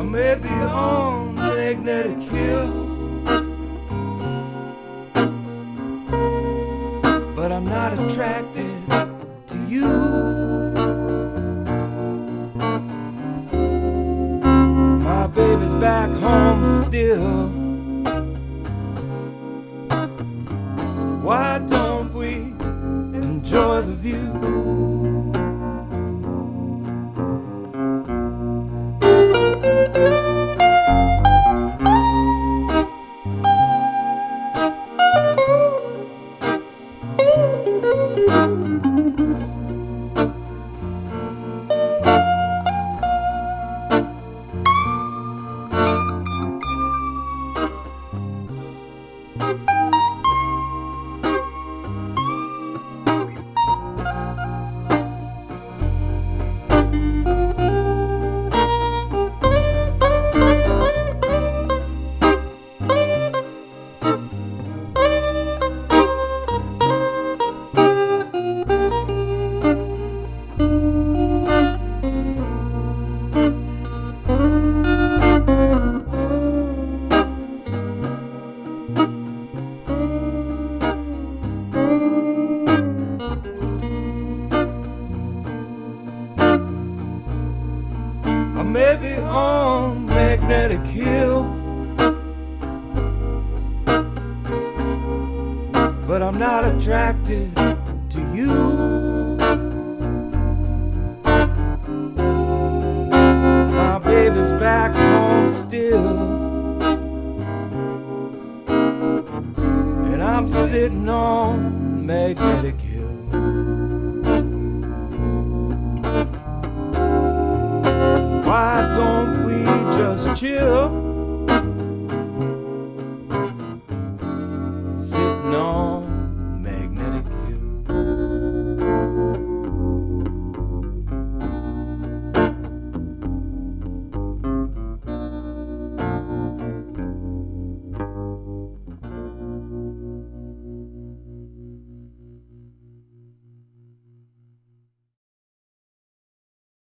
may be on magnetic hill, but I'm not attracted to you. My baby's back home still. Why don't we enjoy the view? I may be on magnetic hill, but I'm not attracted to you. My baby's back home still, and I'm sitting on magnetic hill. Why don't we just chill?